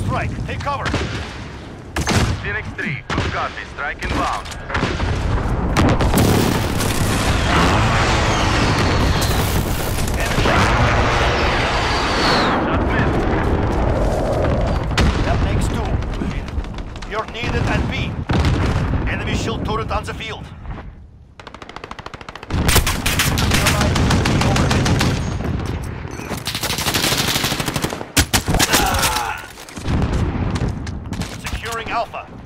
strike. Take cover. Phoenix 3, good copy. Strike inbound. Shot missed. That makes 2. You're needed at B. Enemy shield turret on the field. Securing Alpha.